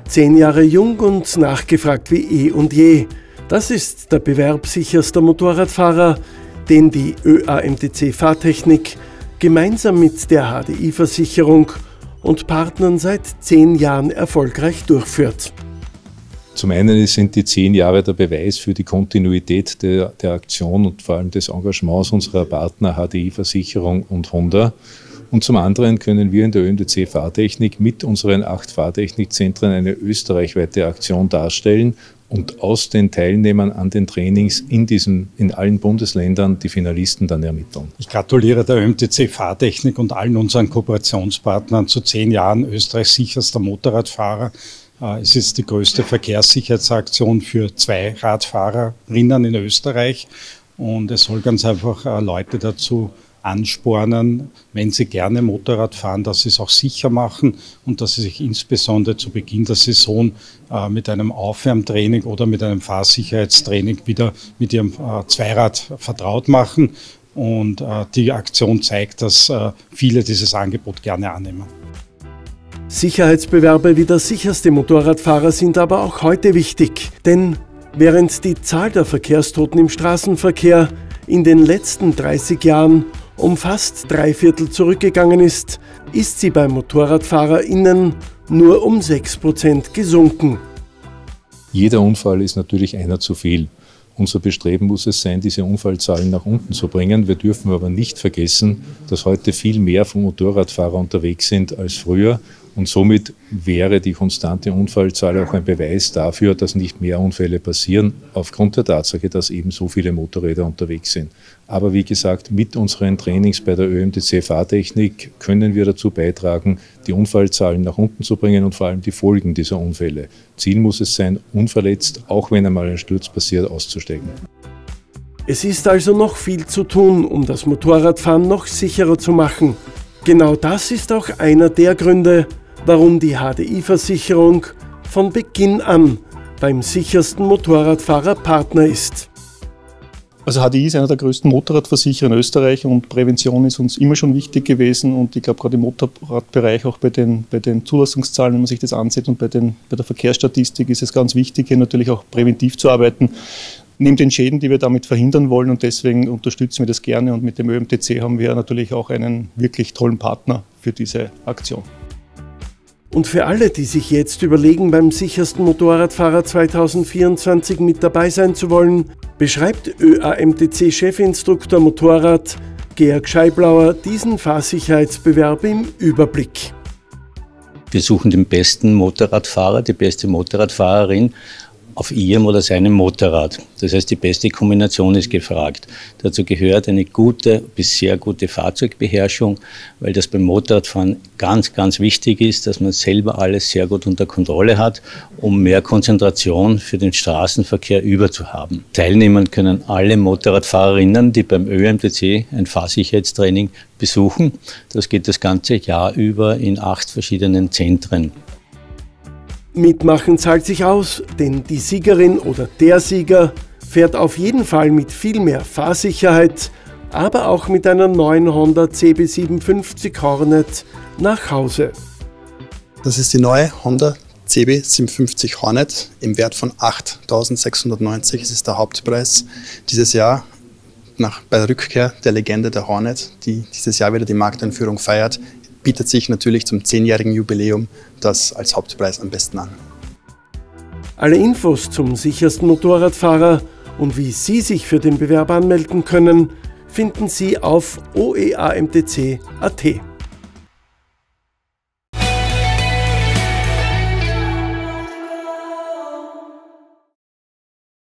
10 Jahre jung und nachgefragt wie eh und je. Das ist der Bewerb sicherster Motorradfahrer, den die ÖAMTC Fahrtechnik gemeinsam mit der HDI-Versicherung und Partnern seit 10 Jahren erfolgreich durchführt. Zum einen sind die 10 Jahre der Beweis für die Kontinuität der Aktion und vor allem des Engagements unserer Partner HDI-Versicherung und Honda. Und zum anderen können wir in der ÖAMTC Fahrtechnik mit unseren 8 Fahrtechnikzentren eine österreichweite Aktion darstellen und aus den Teilnehmern an den Trainings in allen Bundesländern die Finalisten dann ermitteln. Ich gratuliere der ÖAMTC Fahrtechnik und allen unseren Kooperationspartnern zu 10 Jahren Österreichs sicherster Motorradfahrer. Es ist die größte Verkehrssicherheitsaktion für Zweiradfahrerinnen in Österreich und es soll ganz einfach Leute dazu anspornen, wenn sie gerne Motorrad fahren, dass sie es auch sicher machen und dass sie sich insbesondere zu Beginn der Saison mit einem Aufwärmtraining oder mit einem Fahrsicherheitstraining wieder mit ihrem Zweirad vertraut machen. Und die Aktion zeigt, dass viele dieses Angebot gerne annehmen. Sicherheitsbewerbe wie der sicherste Motorradfahrer sind aber auch heute wichtig, denn während die Zahl der Verkehrstoten im Straßenverkehr in den letzten 30 Jahren um fast 3/4 zurückgegangen ist, ist sie bei MotorradfahrerInnen nur um 6% gesunken. Jeder Unfall ist natürlich einer zu viel. Unser Bestreben muss es sein, diese Unfallzahlen nach unten zu bringen. Wir dürfen aber nicht vergessen, dass heute viel mehr Motorradfahrer unterwegs sind als früher. Und somit wäre die konstante Unfallzahl auch ein Beweis dafür, dass nicht mehr Unfälle passieren, aufgrund der Tatsache, dass eben so viele Motorräder unterwegs sind. Aber wie gesagt, mit unseren Trainings bei der ÖAMTC Fahrtechnik können wir dazu beitragen, die Unfallzahlen nach unten zu bringen und vor allem die Folgen dieser Unfälle. Ziel muss es sein, unverletzt, auch wenn einmal ein Sturz passiert, auszusteigen. Es ist also noch viel zu tun, um das Motorradfahren noch sicherer zu machen. Genau das ist auch einer der Gründe, warum die HDI-Versicherung von Beginn an beim sichersten Motorradfahrer Partner ist. Also HDI ist einer der größten Motorradversicherer in Österreich und Prävention ist uns immer schon wichtig gewesen und ich glaube gerade im Motorradbereich, auch bei den Zulassungszahlen, wenn man sich das ansieht und bei der Verkehrsstatistik ist es ganz wichtig, hier natürlich auch präventiv zu arbeiten. Neben den Schäden, die wir damit verhindern wollen und deswegen unterstützen wir das gerne und mit dem ÖAMTC haben wir natürlich auch einen wirklich tollen Partner für diese Aktion. Und für alle, die sich jetzt überlegen, beim sichersten Motorradfahrer 2024 mit dabei sein zu wollen, beschreibt ÖAMTC-Chefinstruktor Motorrad Georg Scheiblauer diesen Fahrsicherheitsbewerb im Überblick. Wir suchen den besten Motorradfahrer, die beste Motorradfahrerin auf ihrem oder seinem Motorrad. Das heißt, die beste Kombination ist gefragt. Dazu gehört eine gute bis sehr gute Fahrzeugbeherrschung, weil das beim Motorradfahren ganz, ganz wichtig ist, dass man selber alles sehr gut unter Kontrolle hat, um mehr Konzentration für den Straßenverkehr überzuhaben. Teilnehmen können alle Motorradfahrerinnen, die beim ÖAMTC ein Fahrsicherheitstraining besuchen. Das geht das ganze Jahr über in 8 verschiedenen Zentren. Mitmachen zahlt sich aus, denn die Siegerin oder der Sieger fährt auf jeden Fall mit viel mehr Fahrsicherheit, aber auch mit einer neuen Honda CB750 Hornet nach Hause. Das ist die neue Honda CB750 Hornet im Wert von 8.690. Es ist der Hauptpreis dieses Jahr bei der Rückkehr der Legende der Hornet, die dieses Jahr wieder die Markteinführung feiert. Bietet sich natürlich zum 10-jährigen Jubiläum das als Hauptpreis am besten an. Alle Infos zum sichersten Motorradfahrer und wie Sie sich für den Bewerb anmelden können, finden Sie auf oeamtc.at.